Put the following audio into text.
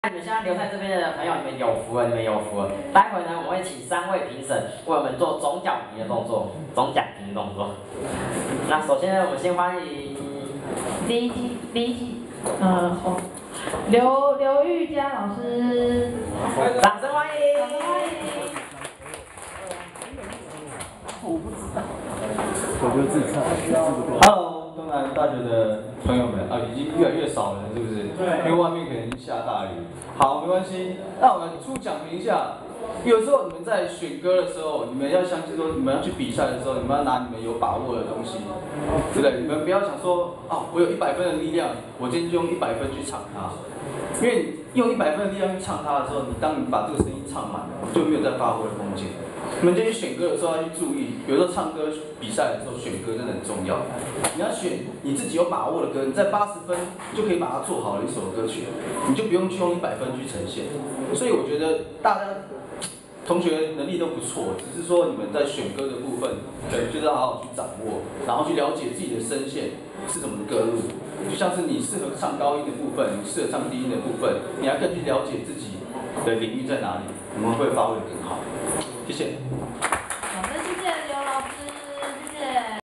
你们现在留在这边的朋友，你们有福了，你们有福了。待会呢，我们会请3位评审为我们做总讲评的动作，总讲评的动作。那首先呢，我们先欢迎第一题，刘玉佳老师， 掌声欢迎。 我不知道，我就自测。 Hello，东南大学的朋友们啊，已经越来越少人，是不是？对。因为外面可能下大雨。好，没关系。那我们出讲评一下。有时候你们在选歌的时候，你们要相信说，你们要去比赛的时候，你们要拿你们有把握的东西，对不对？你们不要想说，哦，我有100分的力量，我今天就用100分去唱它。因为你用100分的力量去唱它的时候，当你把这个声音唱满了，就没有再发挥的空间。你们这些选歌的时候要去注意，有时候唱歌比赛的时候选歌真的很重要。你要选你自己有把握的歌，你在80分就可以把它做好的一首歌曲，你就不用去用100分去呈现。所以我觉得大家同学能力都不错，只是说你们在选歌的部分，就是要好好去掌握，然后去了解自己的声线是什么歌路。就像是你适合唱高音的部分，你适合唱低音的部分，你要更去了解自己的领域在哪里，你们会发挥得更好。谢谢。